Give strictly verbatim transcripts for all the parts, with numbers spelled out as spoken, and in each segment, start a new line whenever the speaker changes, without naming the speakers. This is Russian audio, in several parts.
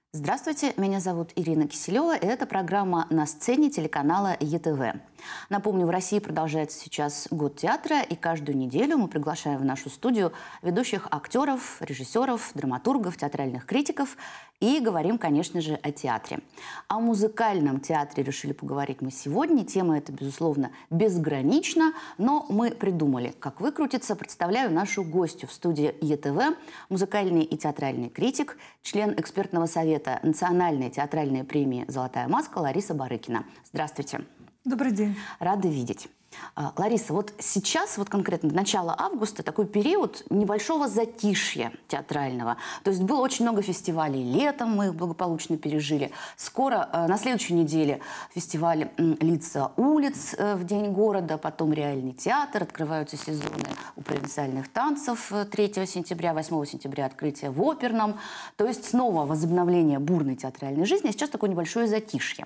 Здравствуйте, меня зовут Ирина Киселева, и это программа «На сцене» телеканала Е Тэ Вэ. Напомню, в России продолжается сейчас год театра, и каждую неделю мы приглашаем в нашу студию ведущих актеров, режиссеров, драматургов, театральных критиков и говорим, конечно же, о театре. О музыкальном театре решили поговорить мы сегодня. Тема эта, безусловно, безгранична, но мы придумали, как выкрутиться. Представляю нашу гостью в студии Е Тэ Вэ, музыкальный и театральный критик, член экспертного совета Национальной театральной премии «Золотая маска» Лариса Барыкина. Здравствуйте.
Добрый день.
Рада видеть. Лариса, вот сейчас, вот конкретно начало августа, такой период небольшого затишья театрального. То есть было очень много фестивалей летом, мы их благополучно пережили. Скоро, на следующей неделе, фестиваль «Лица улиц» в День города, потом реальный театр, открываются сезоны у провинциальных танцев третьего сентября, восьмого сентября открытие в оперном. То есть снова возобновление бурной театральной жизни, а сейчас такое небольшое затишье.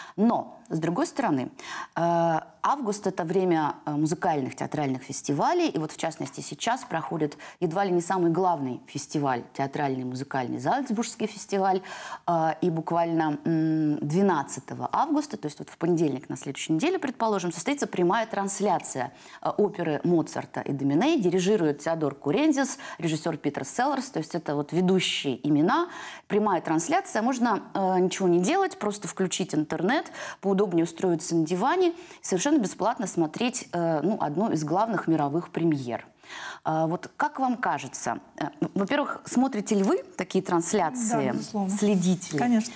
Но, с другой стороны, август – это время музыкальных театральных фестивалей. И вот, в частности, сейчас проходит едва ли не самый главный фестиваль, театральный музыкальный Зальцбургский фестиваль. И буквально двенадцатого августа, то есть вот в понедельник на следующей неделе, предположим, состоится прямая трансляция оперы Моцарта и Доминей. Дирижирует Теодор Курензис, режиссер Питер Селлерс. То есть это вот ведущие имена. Прямая трансляция. Можно ничего не делать, просто включить интернет. интернет, поудобнее устроиться на диване, совершенно бесплатно смотреть э, ну, одну из главных мировых премьер. Э, вот как вам кажется, э, во-первых, смотрите ли вы такие трансляции,
да,
следите ли?
Конечно.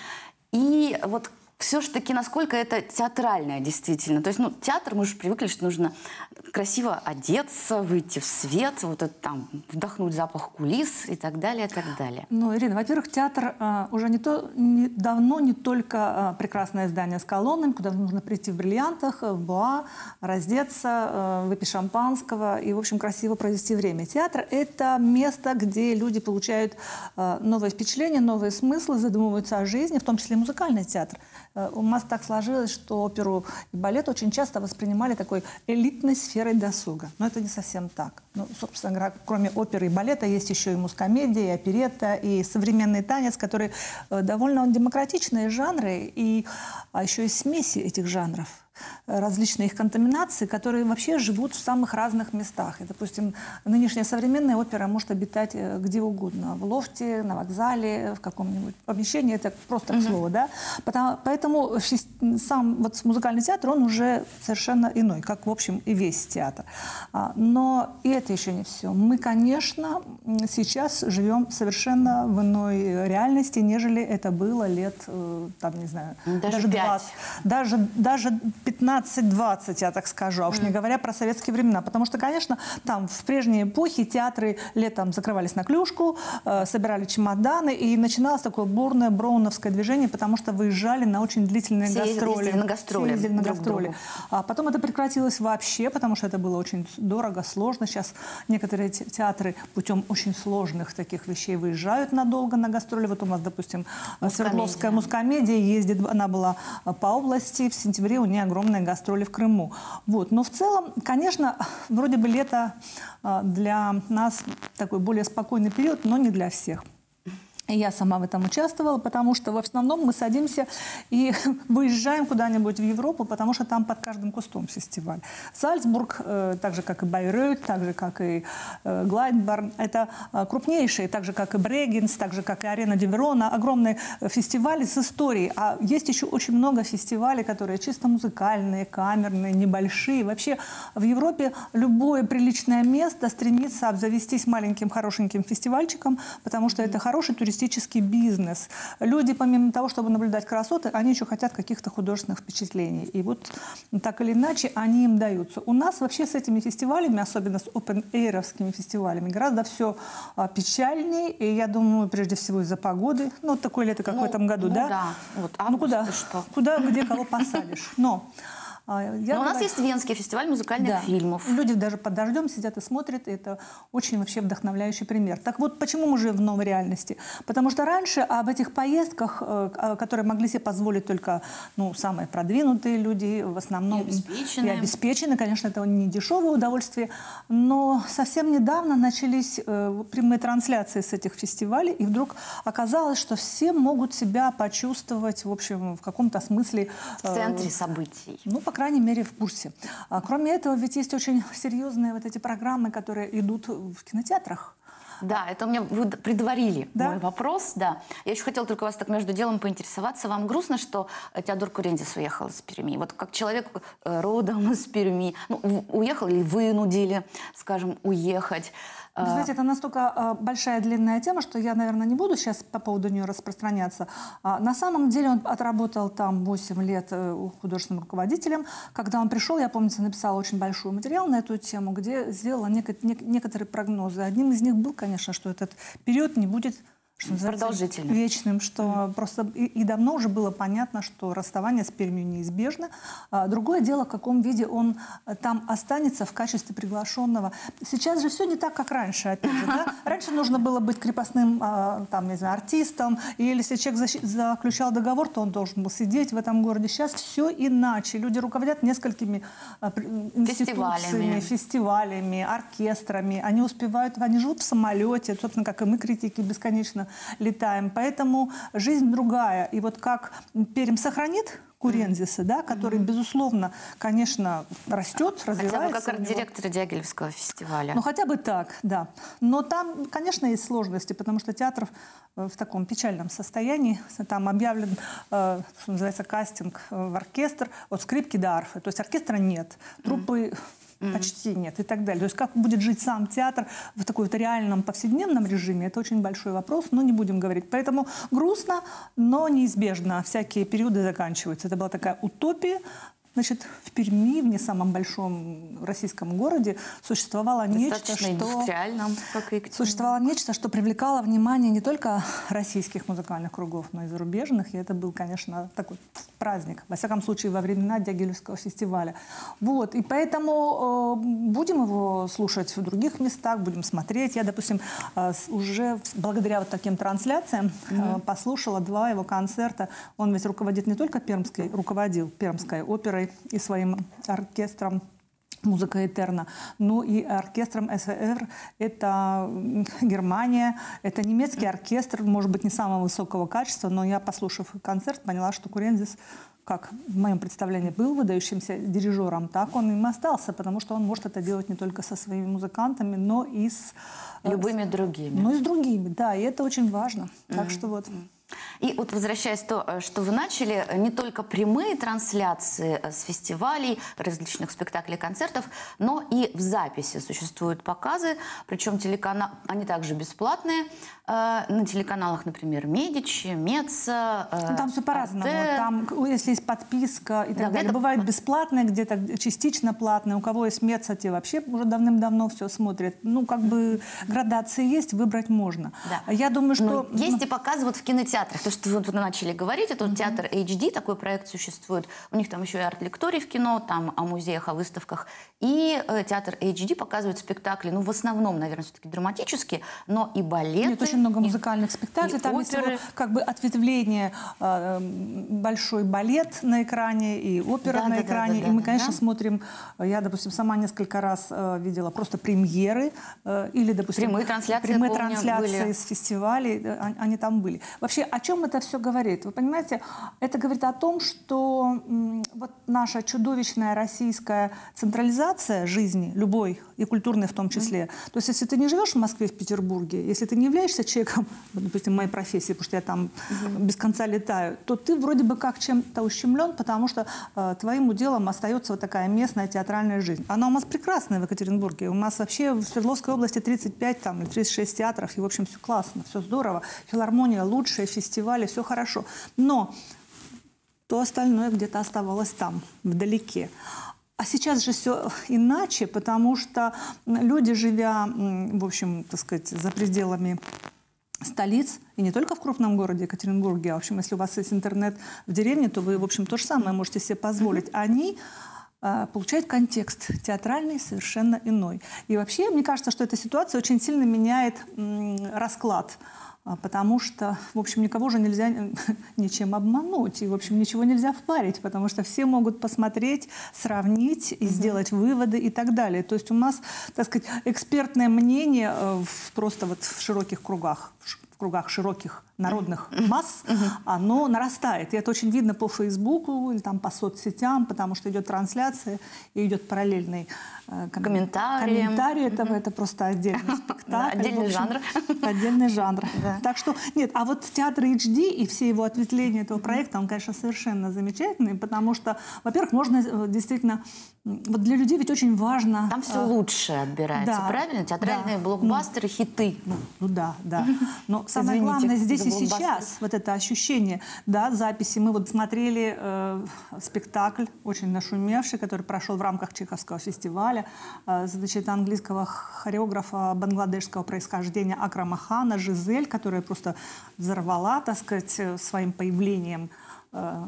И вот все-таки насколько это театральное действительно. То есть, ну, театр, мы же привыкли, что нужно красиво одеться, выйти в свет, вот это там, вдохнуть запах кулис и так далее, и так далее.
Ну, Ирина, во-первых, театр а, уже не то, не, давно не только а, прекрасное здание с колоннами, куда нужно прийти в бриллиантах, в буа, раздеться, а, выпить шампанского и, в общем, красиво провести время. Театр – это место, где люди получают а, новые впечатления, новые смыслы, задумываются о жизни, в том числе и музыкальный театр. У нас так сложилось, что оперу и балет очень часто воспринимали такой элитной сферой досуга. Но это не совсем так. Ну, собственно говоря, кроме оперы и балета есть еще и мускомедия, и оперетта, и современный танец, которые довольно демократичные жанры, и, а еще и смеси этих жанров. Различные их контаминации, которые вообще живут в самых разных местах. И, допустим, нынешняя современная опера может обитать где угодно. В лофте, на вокзале, в каком-нибудь помещении. Это просто к слову, да? Потому, поэтому сам вот музыкальный театр, он уже совершенно иной, как, в общем, и весь театр. Но и это еще не все. Мы, конечно, сейчас живем совершенно в иной реальности, нежели это было лет, там, не знаю,
даже
двадцать, даже, даже пятнадцать-двадцать, я так скажу, а уж mm. не говоря про советские времена. Потому что, конечно, там в прежние эпохи театры летом закрывались на клюшку, э, собирали чемоданы, и начиналось такое бурное броуновское движение, потому что выезжали на очень длительные
Все
гастроли.
ездили на гастроли.
Все ездили на гастроли. А потом это прекратилось вообще, потому что это было очень дорого, сложно. Сейчас некоторые театры путем очень сложных таких вещей выезжают надолго на гастроли. Вот у нас, допустим, Свердловская мускомедия ездит, она была по области, в сентябре у нее огромные гастроли в Крыму. Вот. Но в целом, конечно, вроде бы лето для нас такой более спокойный период, но не для всех. И я сама в этом участвовала, потому что в основном мы садимся и выезжаем куда-нибудь в Европу, потому что там под каждым кустом фестиваль. Зальцбург, э, так же, как и Байройт, так же, как и э, Глайдбарн, это э, крупнейшие, так же, как и Брегенс, так же, как и Арена де Верона, огромные фестивали с историей. А есть еще очень много фестивалей, которые чисто музыкальные, камерные, небольшие. Вообще в Европе любое приличное место стремится обзавестись маленьким хорошеньким фестивальчиком, потому что это хороший туристический бизнес. Люди, помимо того, чтобы наблюдать красоты, они еще хотят каких-то художественных впечатлений. И вот так или иначе они им даются. У нас вообще с этими фестивалями, особенно с опен-эйровскими фестивалями, гораздо все а, печальнее. И я думаю, прежде всего из-за погоды. Ну, вот такое лето, как ну, в этом году,
ну,
да?
да. Вот,
ну, куда? Что? Куда, где кого посадишь? Но Я
Но
говорю...
у нас есть Венский фестиваль музыкальных
да.
фильмов.
Люди даже под дождем сидят и смотрят, и это очень вообще вдохновляющий пример. Так вот, почему мы живем в новой реальности? Потому что раньше об этих поездках, которые могли себе позволить только ну, самые продвинутые люди, в основном
и обеспеченные.
и обеспечены. Конечно, это не дешевое удовольствие, но совсем недавно начались э, прямые трансляции с этих фестивалей, и вдруг оказалось, что все могут себя почувствовать, в общем, в каком-то смысле...
Э, в центре событий.
Ну, по крайней мере, в курсе. А, кроме этого, ведь есть очень серьезные вот эти программы, которые идут в кинотеатрах.
Да, это у меня вы предварили
да?
мой вопрос, да. Я еще хотела только вас так между делом поинтересоваться. Вам грустно, что Теодор Курензис уехал из Перми? Вот как человек родом из Перми, ну, уехал или вынудили, скажем, уехать?
Вы знаете, это настолько э, большая длинная тема, что я, наверное, не буду сейчас по поводу нее распространяться. А, на самом деле он отработал там восемь лет э, художественным руководителем. Когда он пришел, я, помнится, написала очень большой материал на эту тему, где сделала неко нек некоторые прогнозы. Одним из них был, конечно, что этот период не будет... Что
продолжительным.
Вечным, что mm-hmm. просто и, и давно уже было понятно, что расставание с Пермью неизбежно. А, другое дело, в каком виде он там останется в качестве приглашенного. Сейчас же все не так, как раньше, опять же, да? Раньше нужно было быть крепостным а, там, не знаю, артистом, или если человек защ... заключал договор, то он должен был сидеть в этом городе. Сейчас все иначе. Люди руководят несколькими а, институциями,
фестивалями.
фестивалями, оркестрами. Они успевают, они живут в самолете, собственно, как и мы, критики, бесконечно летаем. Поэтому жизнь другая. И вот как Пермь сохранит Курензиса, да, который, mm-hmm. безусловно, конечно, растет, развивается.
Хотя бы как арт-директор Дягилевского фестиваля.
Ну, хотя бы так, да. Но там, конечно, есть сложности, потому что театр в таком печальном состоянии. Там объявлен, что называется, кастинг в оркестр от скрипки до арфы. То есть оркестра нет, труппы... Mm-hmm. почти нет и так далее. То есть как будет жить сам театр в такой вот реальном повседневном режиме, это очень большой вопрос, но не будем говорить. Поэтому грустно, но неизбежно. Всякие периоды заканчиваются. Это была такая утопия. Значит, в Перми, в не самом большом российском городе, существовало нечто, что,
как
существовало нечто, что привлекало внимание не только российских музыкальных кругов, но и зарубежных. И это был, конечно, такой праздник. Во всяком случае, во времена Дягилевского фестиваля. Вот. И поэтому э, будем его слушать в других местах, будем смотреть. Я, допустим, э, уже благодаря вот таким трансляциям э, mm-hmm. послушала два его концерта. Он ведь руководит не только Пермской, руководил Пермской оперой и своим оркестром «Музыка Этерна», ну и оркестром эс вэ эр. Это Германия, это немецкий оркестр, может быть, не самого высокого качества, но я, послушав концерт, поняла, что Курензис, как в моем представлении был выдающимся дирижером, так он им остался, потому что он может это делать не только со своими музыкантами, но и с...
любыми другими.
Ну и с другими, да, и это очень важно. Так mm-hmm. что вот...
И вот возвращаясь к тому, что вы начали, не только прямые трансляции с фестивалей, различных спектаклей, концертов, но и в записи существуют показы, причем телеканал, они также бесплатные, э, на телеканалах, например, Медичи, Меца, э,
ну, там все по-разному. Там, если есть подписка и так да, далее, это... бывает бесплатное, где-то частично платное. У кого есть Меца, те вообще уже давным-давно все смотрят. Ну, как бы градации есть, выбрать можно.
Да.
Я думаю, что...
Но есть и показы вот в кинотеатрах. То, что вы начали говорить, это вот
Mm-hmm.
театр эйч ди, такой проект существует. У них там еще и арт-лекторий в кино, там о музеях, о выставках. И э, театр эйч ди показывает спектакли, ну, в основном, наверное, все-таки драматические, но и балеты.
Нет, очень много музыкальных и, спектаклей. И там оперы. Есть как бы ответвление, э, большой балет на экране и опера да, на да, экране. Да, да, и мы, конечно, да. смотрим, я, допустим, сама несколько раз э, видела просто премьеры э, или, допустим,
прямые трансляции,
прямые
помню,
трансляции
были.
с фестивалей, э, они там были. Вообще, о чем это все говорит? Вы понимаете, это говорит о том, что м, вот наша чудовищная российская централизация жизни, любой, и культурной в том числе. Mm-hmm. То есть, если ты не живешь в Москве, в Петербурге, если ты не являешься человеком, допустим, моей профессии, потому что я там mm-hmm. без конца летаю, то ты вроде бы как чем-то ущемлен, потому что э, твоим уделом остается вот такая местная театральная жизнь. Она у нас прекрасная в Екатеринбурге. У нас вообще в Свердловской области тридцать пять, там, тридцать шесть театров, и, в общем, все классно, все здорово. Филармония лучшая, фестивали, все хорошо. Но то остальное где-то оставалось там, вдалеке. А сейчас же все иначе, потому что люди, живя, в общем, так сказать, за пределами столиц, и не только в крупном городе Екатеринбурге, а, в общем, если у вас есть интернет в деревне, то вы, в общем, то же самое можете себе позволить. Они получает контекст театральный совершенно иной. И вообще, мне кажется, что эта ситуация очень сильно меняет расклад, потому что, в общем, никого же нельзя ничем обмануть, и, в общем, ничего нельзя впарить, потому что все могут посмотреть, сравнить и сделать выводы и так далее. То есть у нас, так сказать, экспертное мнение просто вот в широких кругах, в кругах широких народных масс, оно нарастает. И это очень видно по Фейсбуку или там по соцсетям, потому что идет трансляция и идет параллельный э, ком
комментарий.
комментарий этого. Это просто отдельный спектакль.
Отдельный жанр.
Отдельный жанр. Так что, нет, а вот театр эйч ди и все его ответвления этого проекта, он, конечно, совершенно замечательный, потому что, во-первых, можно действительно... Вот для людей ведь очень важно...
Там все лучше отбирается,
да,
правильно? Театральные
да.
блокбастеры, хиты.
Ну, ну да, да. Но самое
Извините,
главное здесь и
блокбастер.
сейчас, вот это ощущение, да, записи. Мы вот смотрели э, спектакль, очень нашумевший, который прошел в рамках Чеховского фестиваля, э, значит, английского хореографа бангладешского происхождения Акрама Хана «Жизель», которая просто взорвала, так сказать, своим появлением э,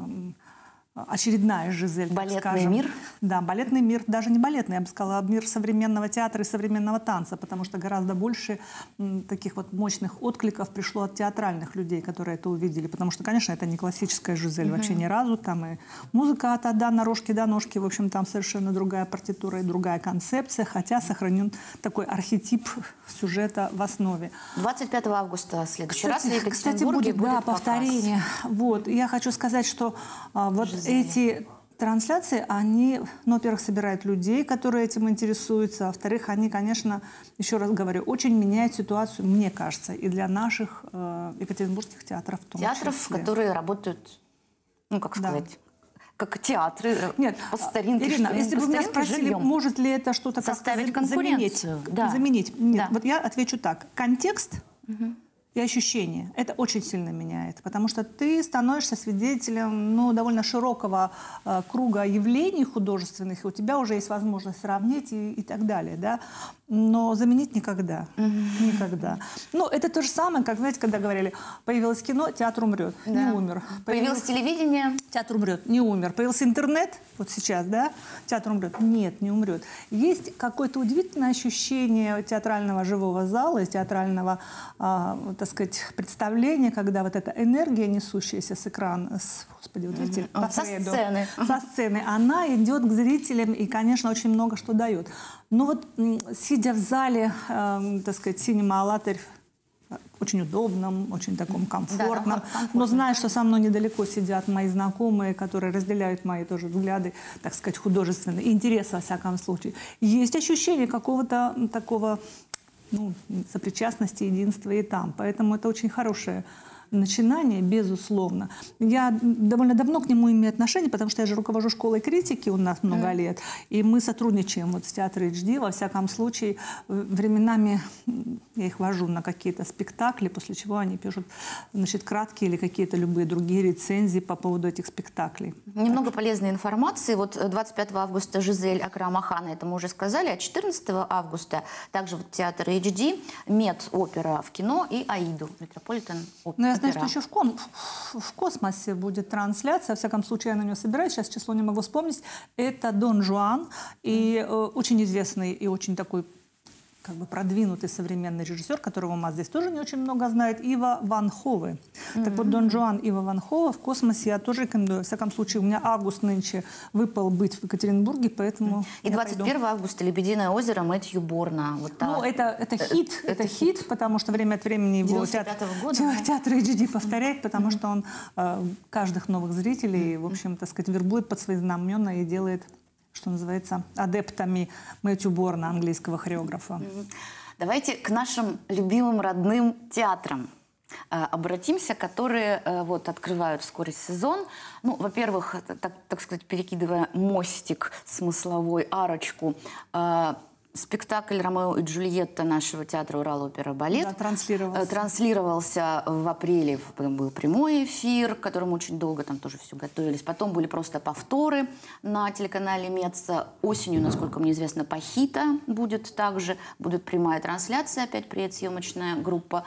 очередная Жизель,
балетный
скажем.
мир?
Да, балетный мир, даже не балетный, я бы сказала, мир современного театра и современного танца, потому что гораздо больше м, таких вот мощных откликов пришло от театральных людей, которые это увидели, потому что, конечно, это не классическая Жизель, mm-hmm. вообще ни разу, там и музыка от «а» на рожки до ножки, в общем, там совершенно другая партитура и другая концепция, хотя сохранен такой архетип сюжета в основе.
двадцать пятого августа в следующий раз в
Кстати, кстати,
Екатеринбурге
будет, да,
будет
повторение. Вот. И я хочу сказать, что а, вот эти трансляции, они, ну, во-первых, собирают людей, которые этим интересуются, а во-вторых, они, конечно, еще раз говорю, очень меняют ситуацию, мне кажется, и для наших э, екатеринбургских театров в том
Театров,
числе.
которые работают, ну, как сказать... Да. Как театры,
нет,
по старинке.
Ирина,
что,
если бы меня спросили,
жильем.
Может ли это что-то
составить
как-то заменить?
Да.
заменить? Нет,
Да.
вот я отвечу так. Контекст
угу.
и ощущение. Это очень сильно меняет, потому что ты становишься свидетелем, ну, довольно широкого э, круга явлений художественных, и у тебя уже есть возможность сравнить и, и так далее, да? Но заменить никогда. Mm-hmm. Никогда. Ну, это то же самое, как, знаете, когда говорили, появилось кино, театр умрет. Да. Не умер.
Появилось, появилось телевидение.
Театр умрет. Не умер. Появился интернет, вот сейчас, да, театр умрет. Нет, не умрет. Есть какое-то удивительное ощущение театрального живого зала и театрального, э, так сказать, представления, когда вот эта энергия, несущаяся с экрана, с, господи, вот видите,
mm-hmm.
по
со
Фрейду,
сцены.
со сцены, она идет к зрителям и, конечно, очень много что дает. Но вот сидя в зале, э, так сказать, синема-алатырь, очень удобном, очень таком комфортном, да, да, но зная, что со мной недалеко сидят мои знакомые, которые разделяют мои тоже взгляды, так сказать, художественные, интересы, во всяком случае. Есть ощущение какого-то такого, ну, сопричастности, единства и там. Поэтому это очень хорошее начинание, безусловно. Я довольно давно к нему имею отношение, потому что я же руковожу школой критики у нас много mm. лет, и мы сотрудничаем вот с театром эйч ди. Во всяком случае, временами я их вожу на какие-то спектакли, после чего они пишут, значит, краткие или какие-то любые другие рецензии по поводу этих спектаклей.
Немного так. полезной информации. Вот двадцать пятого августа Жизель Акрама Хана, это мы уже сказали, а четырнадцатого августа также вот театр эйч ди, Мед-опера в кино и Аиду, Метрополитен опера.
Знаю, что еще в, кон, в космосе будет трансляция, во всяком случае я на нее собираюсь, сейчас число не могу вспомнить. Это Дон Жуан, и э, очень известный и очень такой как бы продвинутый современный режиссер, которого у нас здесь тоже не очень много знает, Ива Ван Хове. Mm-hmm. Так вот, Дон Жуан Ива Ван Хове в космосе я тоже рекомендую. Во всяком случае, у меня август нынче выпал быть в Екатеринбурге, поэтому
и двадцать первого августа «Лебединое озеро» Мэтью Борна. Вот
ну, это, это хит, это, это хит, хит, потому что время от времени его театр,
года,
театр эйч ди повторяет, потому mm-hmm. что он э, каждых новых зрителей, в общем, так сказать, вербует под свои знамена и делает, что называется, адептами Мэтью Борна, английского хореографа.
Давайте к нашим любимым родным театрам э, обратимся, которые э, вот открывают вскоре сезон. Ну, во-первых, так, так сказать, перекидывая мостик смысловой, арочку, э, спектакль «Ромео и Джульетта» нашего театра «Урал-опера-балет»
да, транслировался.
транслировался в апреле. Потом был прямой эфир, к которому очень долго там тоже все готовились. Потом были просто повторы на телеканале Метса. Осенью, насколько мне известно, «Пахита» будет также. Будет прямая трансляция, опять предсъемочная группа.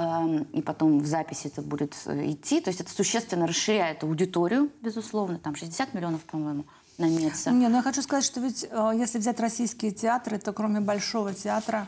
И потом в записи это будет идти. То есть это существенно расширяет аудиторию, безусловно. Там шестьдесят миллионов, по-моему, наметься.
Не, ну я хочу сказать, что ведь э, если взять российские театры, то кроме Большого театра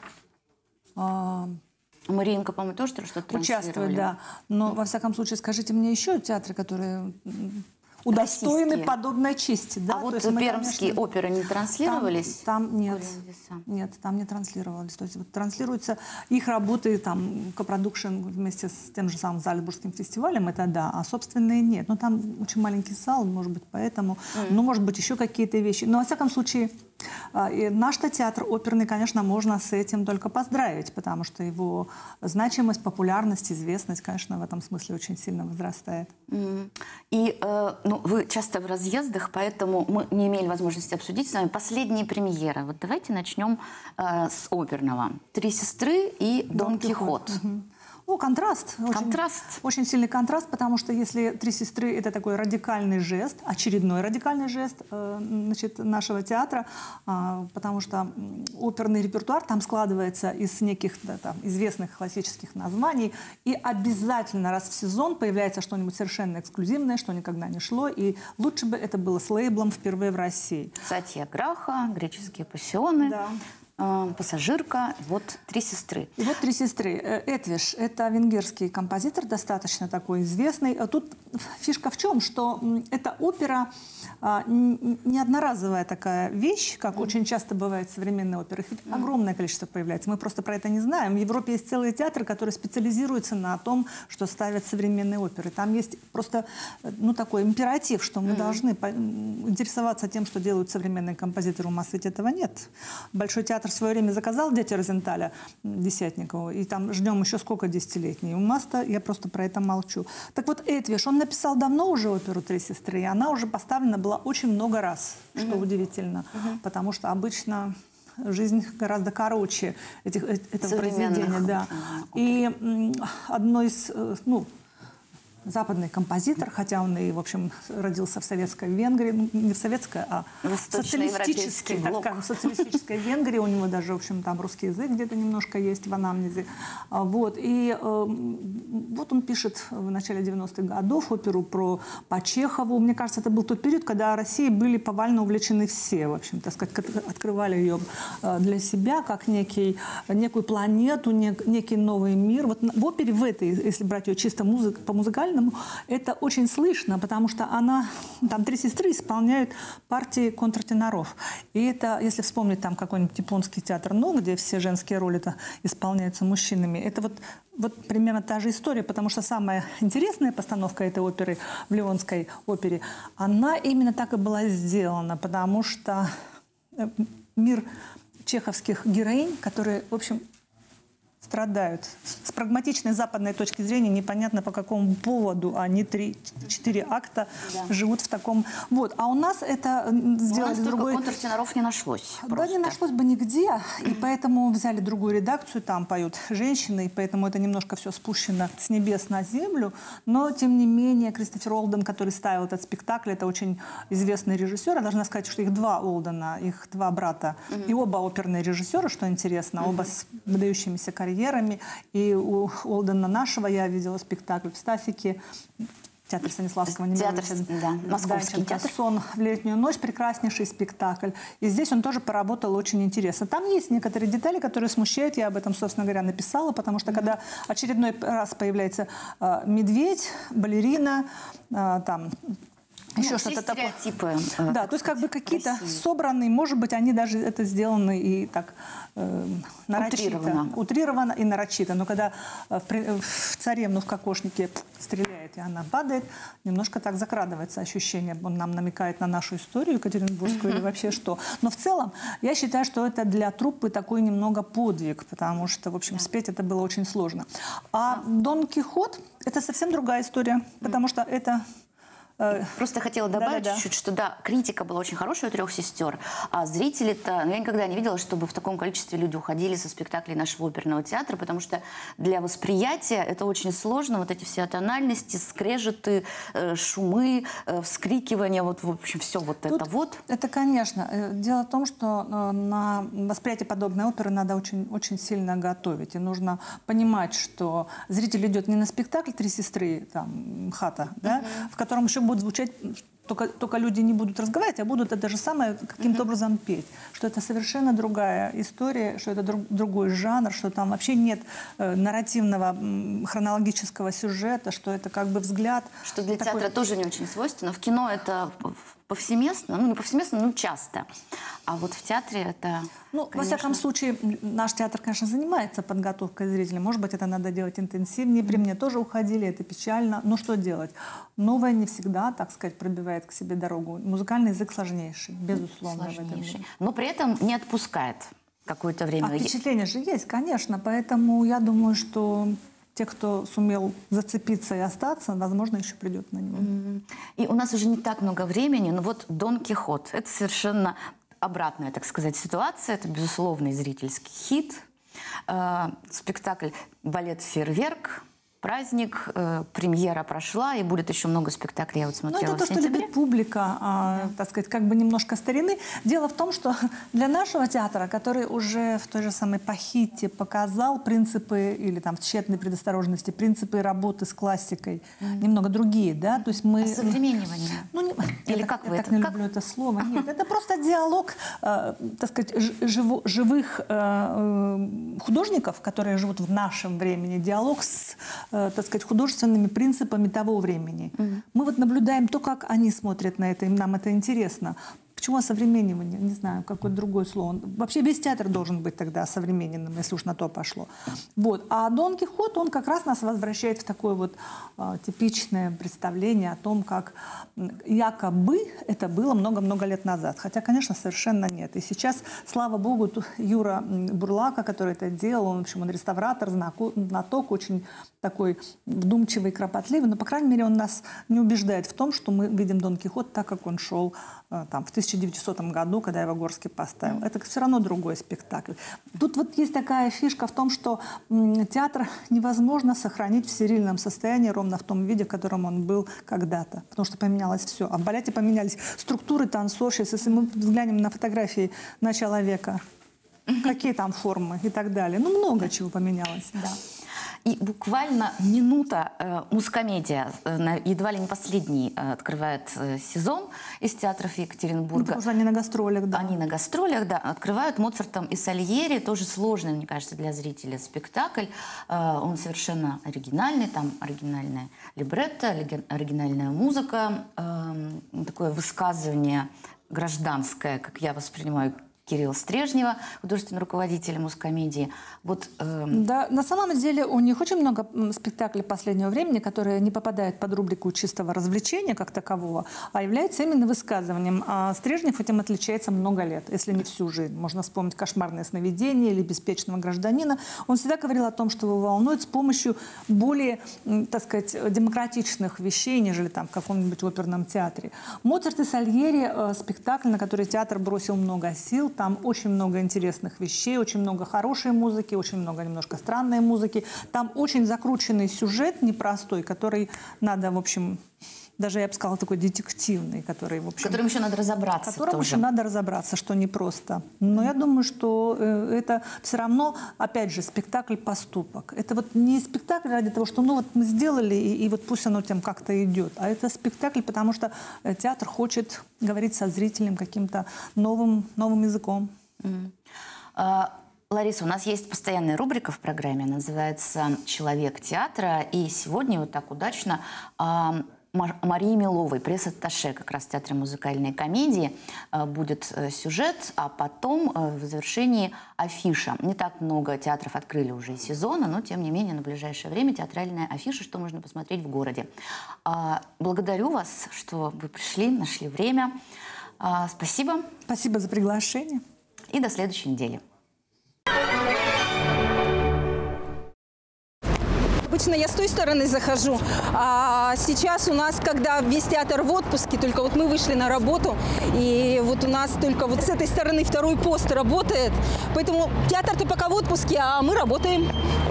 э,
Мариинка, по-моему, тоже что-то транслировали.
участвует, да. Но, во всяком случае, скажите мне еще театры, которые удостоены
Российские.
подобной чести. Да?
А вот
То есть мы,
пермские
конечно,
оперы не транслировались?
Там, там нет.
Леса?
Нет, там не транслировались. То есть вот транслируются их работы, там, копродукшн вместе с тем же самым Зальцбургским фестивалем, это да, а собственные нет. Но там очень маленький зал, может быть, поэтому, mm. ну, может быть, еще какие-то вещи. Но, во всяком случае, и наш-то театр оперный, конечно, можно с этим только поздравить, потому что его значимость, популярность, известность, конечно, в этом смысле очень сильно возрастает.
Mm. И э, ну, вы часто в разъездах, поэтому мы не имели возможности обсудить с вами последние премьеры. Вот давайте начнем э, с оперного. «Три сестры» и «Дон, Дон Кихот».
Кихот. Угу. О, контраст.
Контраст.
Очень, очень сильный контраст, потому что если «Три сестры» — это такой радикальный жест, очередной радикальный жест э, значит, нашего театра, э, потому что оперный репертуар там складывается из неких да, там, известных классических названий, и обязательно раз в сезон появляется что-нибудь совершенно эксклюзивное, что никогда не шло, и лучше бы это было с лейблом впервые в России.
Сатьяграха, греческие пассионы.
Да.
«Пассажирка», вот «Три сестры».
И вот «Три сестры». Этвиш – это венгерский композитор, достаточно такой известный. Тут фишка в чем, что эта опера не одноразовая такая вещь, как mm. очень часто бывает в современной опере. Их mm. огромное количество появляется. Мы просто про это не знаем. В Европе есть целые театры, которые специализируются на том, что ставят современные оперы. Там есть просто ну, такой императив, что мы mm. должны интересоваться тем, что делают современные композиторы. У нас ведь этого нет. Большой театр в свое время заказал «Дети Розенталя» Десятникову, и там ждем еще сколько десятилетний. У нас-то я просто про это молчу. Так вот, Этвиш, он написал давно уже оперу «Три сестры», и она уже поставлена была очень много раз, что mm-hmm. удивительно, mm-hmm. потому что обычно жизнь гораздо короче этих, этого произведения. Да. И одно из, ну, западный композитор, хотя он и, в общем, родился в советской Венгрии, не в советской, а в социалистической, так скажем, в социалистической Венгрии. У него даже, в общем, там русский язык где-то немножко есть в анамнезе. Вот. И э, вот он пишет в начале девяностых годов оперу про по Чехову. Мне кажется, это был тот период, когда Россией были повально увлечены все, в общем, так сказать, открывали ее для себя как некий, некую планету, нек, некий новый мир. Вот в опере в этой, если брать ее чисто музык, по музыкальному, это очень слышно, потому что она, там три сестры исполняют партии контртеноров. И это, если вспомнить там какой-нибудь японский театр «Но», где все женские роли-то исполняются мужчинами, это вот, вот примерно та же история, потому что самая интересная постановка этой оперы в Лионской опере, она именно так и была сделана, потому что мир чеховских героинь, которые, в общем, страдают. С прагматичной западной точки зрения непонятно по какому поводу они три-четыре акта да. живут в таком... Вот. А у нас это сделали
у нас
другой...
контртеноров не нашлось.
Да,
просто.
не нашлось бы нигде. И поэтому взяли другую редакцию, там поют женщины, и поэтому это немножко все спущено с небес на землю. Но, тем не менее, Кристофер Олден, который ставил этот спектакль, это очень известный режиссер. Я должна сказать, что их два Олдена, их два брата. Mm-hmm. И оба оперные режиссера, что интересно, mm-hmm. оба с выдающимися карьерами. И у Олдена нашего я видела спектакль в Стасике, театр Станиславского Немировича.
Да, Московский театр.
«Сон в летнюю ночь», прекраснейший спектакль. И здесь он тоже поработал очень интересно. Там есть некоторые детали, которые смущают. Я об этом, собственно говоря, написала, потому что mm-hmm. когда очередной раз появляется э, медведь, балерина, э, там... Еще
ну,
что-то такое.
Стереотипы.
Э, да, то есть как бы какие-то собранные, может быть, они даже это сделаны и так э, нарочито.
Утрировано.
Утрировано и нарочито. Но когда в, в царевну в кокошнике стреляет, и она падает, немножко так закрадывается ощущение. Он нам намекает на нашу историю екатеринбургскую или вообще что. Но в целом я считаю, что это для труппы такой немного подвиг, потому что, в общем, спеть это было очень сложно. А «Дон Кихот» — это совсем другая история, потому что это...
Просто хотела добавить
да, да,
чуть-чуть, что да, критика была очень хорошая у «Трех сестер», а зрители-то... Ну, я никогда не видела, чтобы в таком количестве люди уходили со спектаклей нашего оперного театра, потому что для восприятия это очень сложно, вот эти все тональности, скрежеты, э, шумы, э, вскрикивания, вот, в общем, все вот
Тут
это вот.
Это, конечно. Дело в том, что на восприятие подобной оперы надо очень, очень сильно готовить. И нужно понимать, что зритель идет не на спектакль «Три сестры», там, «Хата», да, mm-hmm. в котором еще будет звучать Только, только люди не будут разговаривать, а будут это же самое каким-то mm-hmm. образом петь. Что это совершенно другая история, что это друг, другой жанр, что там вообще нет э, нарративного, м, хронологического сюжета, что это как бы взгляд.
Что для
такой...
театра тоже не очень свойственно. В кино это повсеместно, ну не повсеместно, но часто. А вот в театре это...
Ну,
конечно...
во всяком случае, наш театр, конечно, занимается подготовкой зрителей. Может быть, это надо делать интенсивнее. При мне тоже уходили, это печально. Но что делать? Новое не всегда, так сказать, пробивает к себе дорогу. Музыкальный язык сложнейший, безусловно.
Сложнейший. Но при этом не отпускает какое-то время.
А впечатление же есть, конечно. Поэтому я думаю, что... Те, кто сумел зацепиться и остаться, возможно, еще придет на него.
Mm-hmm. И у нас уже не так много времени, но вот «Дон Кихот» — это совершенно обратная, так сказать, ситуация. Это безусловный зрительский хит. Э, спектакль «Балет Фейерверк», праздник, э, премьера прошла, и будет еще много спектаклей, я вот смотрела.
Ну, это то, что любит публика, а, да. так сказать, как бы немножко старины. Дело в том, что для нашего театра, который уже в той же самой «Пахите» показал принципы, или там в «Тщетной предосторожности», принципы работы с классикой, mm-hmm. немного другие, да, то есть мы...
Осовременивание?
Ну, не...
Или
я,
как
я
вы
так
это?
не
Как?
люблю это слово. Нет, это просто диалог, э, так сказать, живо, живых э, художников, которые живут в нашем времени, диалог с... так сказать, художественными принципами того времени. Mm-hmm. Мы вот наблюдаем то, как они смотрят на это, и нам это интересно. Почему осовременивание? Не знаю, какое-то другое слово. Вообще весь театр должен быть тогда осовремененным, если уж на то пошло. Вот. А Дон Кихот, он как раз нас возвращает в такое вот э, типичное представление о том, как якобы это было много-много лет назад. Хотя, конечно, совершенно нет. И сейчас, слава богу, Юра Бурлака, который это делал, он, в общем, он реставратор, знаток, очень такой вдумчивый, кропотливый, но, по крайней мере, он нас не убеждает в том, что мы видим Дон Кихот так, как он шел э, там, в тысяча девятисотом году, когда его Горский поставил. Это все равно другой спектакль. Тут вот есть такая фишка в том, что м, театр невозможно сохранить в стерильном состоянии ровно в том виде, в котором он был когда-то. Потому что поменялось все. А в балете поменялись структуры танцовщиц. Если мы взглянем на фотографии начала века, какие там формы и так далее. Ну, много чего поменялось.
Да. И буквально минута э, мускомедия, э, едва ли не последний, э, открывает э, сезон из театров Екатеринбурга.
Ну, потому что они на гастролях, да.
Они на гастролях, да, открывают Моцартом и Сальери, тоже сложный, мне кажется, для зрителя спектакль. Э, он совершенно оригинальный, там оригинальная либретто, оригинальная музыка, э, такое высказывание гражданское, как я воспринимаю, Кирилла Стрежнева, художественный руководитель мускомедии. Вот, э...
Да, на самом деле у них очень много спектаклей последнего времени, которые не попадают под рубрику чистого развлечения как такового, а являются именно высказыванием. А Стрежнев этим отличается много лет, если не всю жизнь. Можно вспомнить «Кошмарное сновидение» или «Беспечного гражданина». Он всегда говорил о том, что его волнует с помощью более, так сказать, демократичных вещей, нежели там в каком-нибудь оперном театре. «Моцарт и Сальери» э, – спектакль, на который театр бросил много сил. Там очень много интересных вещей, очень много хорошей музыки, очень много немножко странной музыки. Там очень закрученный сюжет непростой, который надо, в общем, даже, я бы сказала, такой детективный, который, в общем...
Которым еще надо разобраться.
Которым еще надо разобраться, что непросто. Но я думаю, что э, это все равно, опять же, спектакль-поступок. Это вот не спектакль ради того, что ну вот мы сделали, и, и вот пусть оно там как-то идет. А это спектакль, потому что театр хочет говорить со зрителем каким-то новым, новым языком.
Mm. Uh... Лариса, у нас есть постоянная рубрика в программе, называется «Человек театра». И сегодня вот так удачно а, Марии Миловой, пресс-атташе как раз Театра музыкальной комедии, а, будет а, сюжет, а потом а, в завершении афиша. Не так много театров открыли уже сезона, но тем не менее на ближайшее время театральная афиша, что можно посмотреть в городе. А, благодарю вас, что вы пришли, нашли время. А, спасибо.
Спасибо за приглашение.
И до следующей недели.
Обычно я с той стороны захожу, а сейчас у нас, когда весь театр в отпуске, только вот мы вышли на работу, и вот у нас только вот с этой стороны второй пост работает, поэтому театр-то пока в отпуске, а мы работаем.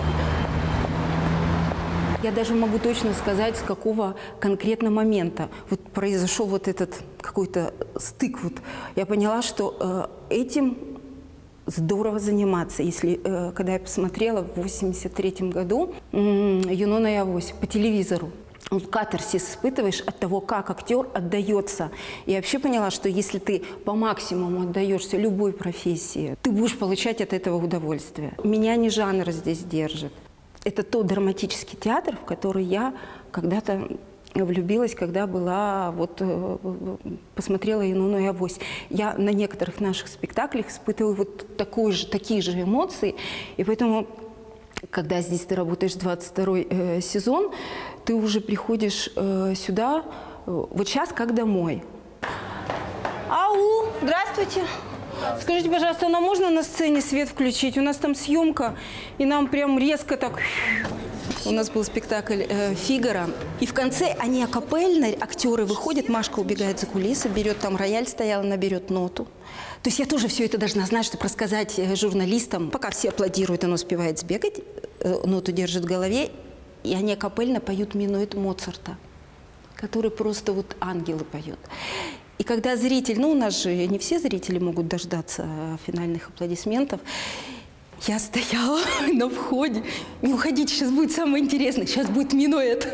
Я даже могу точно сказать, с какого конкретно момента вот произошел вот этот какой-то стык. Вот. Я поняла, что э, этим здорово заниматься. Если, э, когда я посмотрела в восемьдесят третьем году э, «Юнона и Авось» по телевизору, катарсис испытываешь от того, как актер отдается. Я вообще поняла, что если ты по максимуму отдаешься любой профессии, ты будешь получать от этого удовольствие. Меня не жанр здесь держит. Это тот драматический театр, в который я когда-то влюбилась, когда была, вот, посмотрела «Юнона и Авось». Я на некоторых наших спектаклях испытываю вот такой же, такие же эмоции, и поэтому, когда здесь ты работаешь двадцать второй э, сезон, ты уже приходишь э, сюда, э, вот сейчас как домой. Ау, здравствуйте. Скажите, пожалуйста, нам можно на сцене свет включить? У нас там съемка, и нам прям резко так... У нас был спектакль э, «Фигаро». И в конце они акапельно, актеры выходят, Машка убегает за кулисы, берет там рояль стоял, она берет ноту. То есть я тоже все это должна знать, чтобы рассказать журналистам. Пока все аплодируют, она успевает сбегать, э, ноту держит в голове, и они акапельно поют минуэт Моцарта, который просто вот ангелы поют. И когда зритель, ну у нас же не все зрители могут дождаться финальных аплодисментов, я стояла на входе. Не уходите, сейчас будет самое интересное. Сейчас будет минуэт.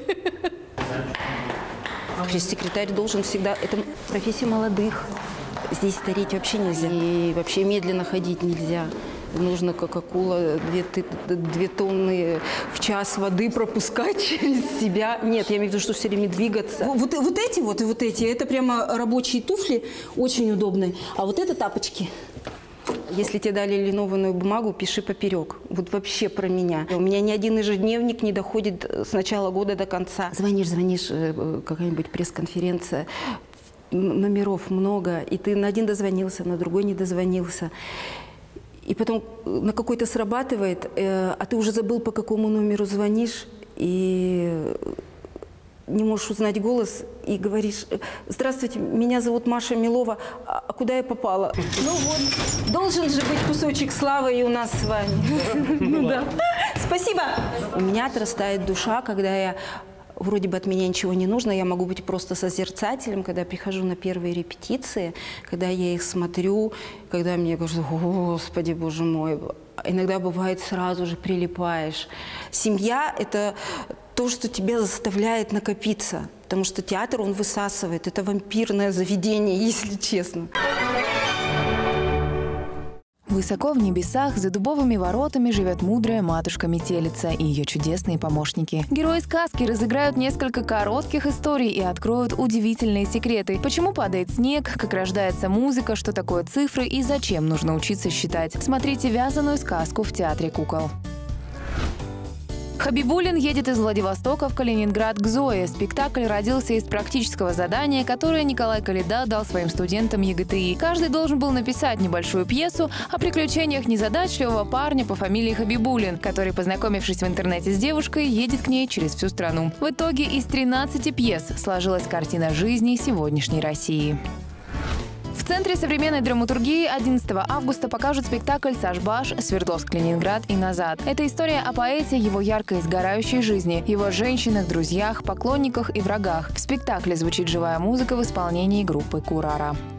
Пресс-секретарь должен всегда... Это профессия молодых. Здесь стареть вообще нельзя. И вообще медленно ходить нельзя. Нужно, как акула, две, две тонны в час воды пропускать через себя. Нет, я имею в виду, что все время двигаться. Вот, вот эти вот и вот эти, это прямо рабочие туфли, очень удобные. А вот это тапочки. Если тебе дали линованную бумагу, пиши поперек. Вот вообще про меня. У меня ни один ежедневник не доходит с начала года до конца. Звонишь, звонишь, какая-нибудь пресс-конференция, номеров много, и ты на один дозвонился, на другой не дозвонился. И потом на какой-то срабатывает, а ты уже забыл, по какому номеру звонишь, и не можешь узнать голос, и говоришь: «Здравствуйте, меня зовут Маша Милова, а куда я попала?» Ну вот, должен же быть кусочек славы и у нас с вами. Ну да. Спасибо. У меня отрастает душа, когда я... Вроде бы от меня ничего не нужно, я могу быть просто созерцателем, когда я прихожу на первые репетиции, когда я их смотрю, когда мне говорят: «Господи, Боже мой». Иногда бывает, сразу же прилипаешь. Семья – это то, что тебя заставляет накопиться, потому что театр, он высасывает. Это вампирное заведение, если честно.
Высоко в небесах, за дубовыми воротами живет мудрая матушка-метелица и ее чудесные помощники. Герои сказки разыграют несколько коротких историй и откроют удивительные секреты. Почему падает снег, как рождается музыка, что такое цифры и зачем нужно учиться считать. Смотрите «Вязаную сказку» в Театре кукол. Хабибулин едет из Владивостока в Калининград к Зое. Спектакль родился из практического задания, которое Николай Калида дал своим студентам ЕГТИ. Каждый должен был написать небольшую пьесу о приключениях незадачливого парня по фамилии Хабибулин, который, познакомившись в интернете с девушкой, едет к ней через всю страну. В итоге из тринадцати пьес сложилась картина жизни сегодняшней России. В Центре современной драматургии одиннадцатого августа покажут спектакль «Сашбаш. Свердловск, Ленинград и назад». Это история о поэте, его яркой сгорающей жизни, его женщинах, друзьях, поклонниках и врагах. В спектакле звучит живая музыка в исполнении группы «Курара».